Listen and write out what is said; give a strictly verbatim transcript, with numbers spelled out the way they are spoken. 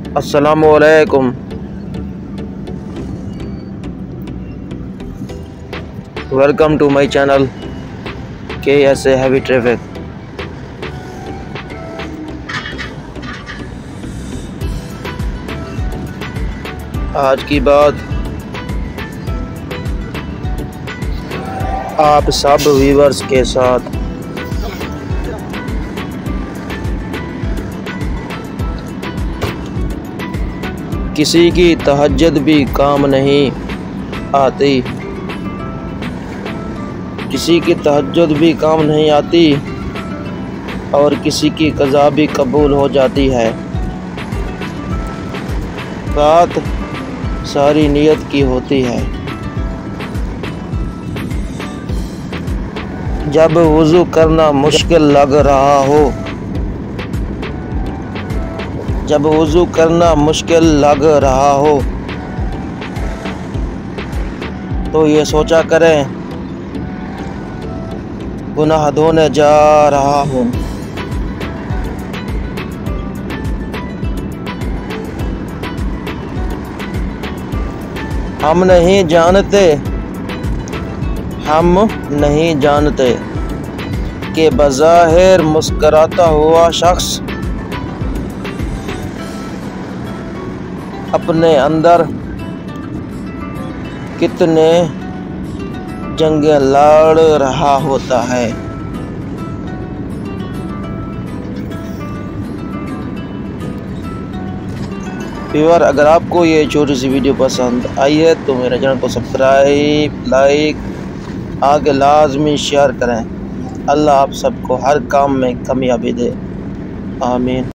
अस्सलामुअलैकुम। Welcome to my channel K S A heavy traffic. आज की बात आप सब व्यूअर्स के साथ किसी की तहज्जुद भी काम नहीं आती, किसी की तहज्जुद भी काम नहीं आती और किसी की क़ज़ा भी कबूल हो जाती है। बात सारी नियत की होती है। जब वज़ू करना मुश्किल लग रहा हो जब वज़ू करना मुश्किल लग रहा हो तो ये सोचा करें गुनाह धोने जा रहा हूँ। हम नहीं जानते हम नहीं जानते कि बज़ाहिर मुस्कराता हुआ शख्स अपने अंदर कितने जंगें लड़ रहा होता है। व्यूअर, अगर आपको ये छोटी सी वीडियो पसंद आई है तो मेरे चैनल को सब्सक्राइब, लाइक आगे लाजमी शेयर करें। अल्लाह आप सबको हर काम में कामयाबी दे। आमीन।